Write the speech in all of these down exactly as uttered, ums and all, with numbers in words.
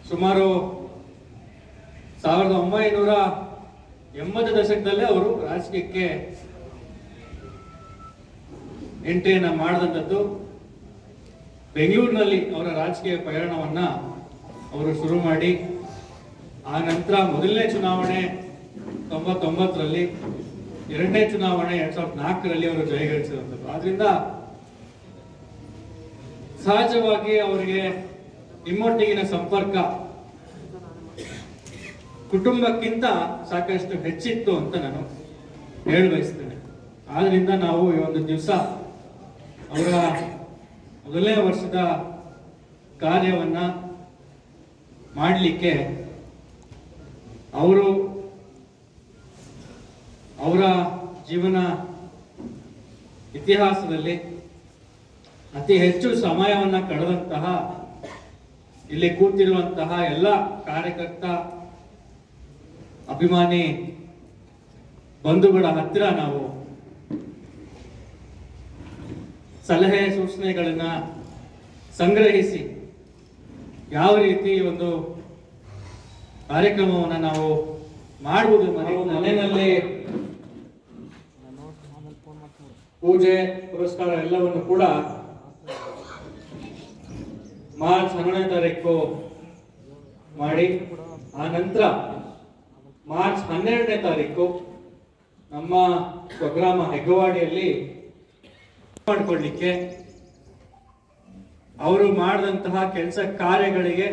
ಸುಮಾರು ಸಾವಿರದ ಒಂಬೈನೂರ ಎಂಬತ್ತು ದಶಕದಲ್ಲೇ ಅವರು ರಾಜಕೀಯಕ್ಕೆ ಎಂಟ್ರಿಯನ್ನ ಮಾಡಿದಂಥದ್ದು. ಬೆಂಗಳೂರಿನಲ್ಲಿ ಅವರ ರಾಜಕೀಯ ಪಯಣವನ್ನ ಅವರು ಶುರು ಮಾಡಿ ಆ ನಂತರ ಮೊದಲನೇ ಚುನಾವಣೆ ತೊಂಬತ್ತೊಂಬತ್ತರಲ್ಲಿ, ಎರಡನೇ ಚುನಾವಣೆ ಎರಡ್ ಸಾವಿರದ ನಾಲ್ಕರಲ್ಲಿ ಅವರು ಜಯಗಳಿಸಿದಂಥದ್ದು. ಆದ್ರಿಂದ ಸಹಜವಾಗಿ ಅವರಿಗೆ ನಿಮ್ಮೊಟ್ಟಿಗಿನ ಸಂಪರ್ಕ ಕುಟುಂಬಕ್ಕಿಂತ ಸಾಕಷ್ಟು ಹೆಚ್ಚಿತ್ತು ಅಂತ ನಾನು ಹೇಳ ಬಯಸ್ತೇನೆ. ಆದ್ರಿಂದ ನಾವು ಈ ಒಂದು ದಿವಸ ಅವರ ಮೊದಲನೇ ವರ್ಷದ ಕಾರ್ಯವನ್ನ ಮಾಡಲಿಕ್ಕೆ ಅವರು ಅವರ ಜೀವನ ಇತಿಹಾಸದಲ್ಲಿ ಅತಿ ಹೆಚ್ಚು ಸಮಯವನ್ನ ಕಳೆದಂತಹ ಇಲ್ಲಿ ಕೂತಿರುವಂತಹ ಎಲ್ಲ ಕಾರ್ಯಕರ್ತ ಅಭಿಮಾನಿ ಬಂಧುಗಳ ಹತ್ತಿರ ನಾವು ಸಲಹೆ ಸೂಚನೆಗಳನ್ನ ಸಂಗ್ರಹಿಸಿ ಯಾವ ರೀತಿ ಒಂದು ಕಾರ್ಯಕ್ರಮವನ್ನು ನಾವು ಮಾಡುವುದು, ಮನೆಯಲ್ಲಿ ಪೂಜೆ ಪುರಸ್ಕಾರ ಎಲ್ಲವನ್ನು ಕೂಡ ಮಾರ್ಚ್ ಹನ್ನೊಂದನೇ ತಾರೀಕು ಮಾಡಿ ಆ ನಂತರ ಮಾರ್ಚ್ ಹನ್ನೆರಡನೇ ತಾರೀಕು ನಮ್ಮ ಸ್ವಗ್ರಾಮ ಹೆಗ್ಗವಾಡಿಯಲ್ಲಿ ಮಾಡಿಕೊಳ್ಳಿಕ್ಕೆ, ಅವರು ಮಾಡಿದಂತಹ ಕೆಲಸ ಕಾರ್ಯಗಳಿಗೆ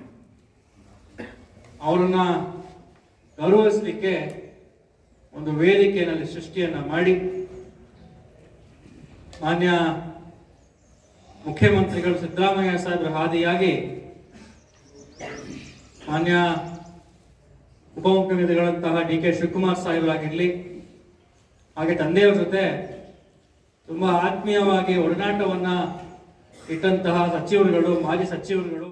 ಅವರನ್ನ ಗೌರವಿಸಲಿಕ್ಕೆ ಒಂದು ವೇದಿಕೆಯಲ್ಲಿ ಸೃಷ್ಟಿಯನ್ನ ಮಾಡಿ ಮಾನ್ಯ ಮುಖ್ಯಮಂತ್ರಿಗಳು ಸಿದ್ದರಾಮಯ್ಯ ಸಾಹೇಬರ ಹಾದಿಯಾಗಿ ಮಾನ್ಯ ಉಪಮುಖ್ಯಮಂತ್ರಿಗಳಂತಹ ಡಿ ಕೆ ಶಿವಕುಮಾರ್ ಸಾಹೇಬರಾಗಿರ್ಲಿ, ಹಾಗೆ ತಂದೆಯವರ ಜೊತೆ ತುಂಬಾ ಆತ್ಮೀಯವಾಗಿ ಒಡನಾಟವನ್ನ ಇಟ್ಟಂತಹ ಸಚಿವರುಗಳು, ಮಾಜಿ ಸಚಿವರುಗಳು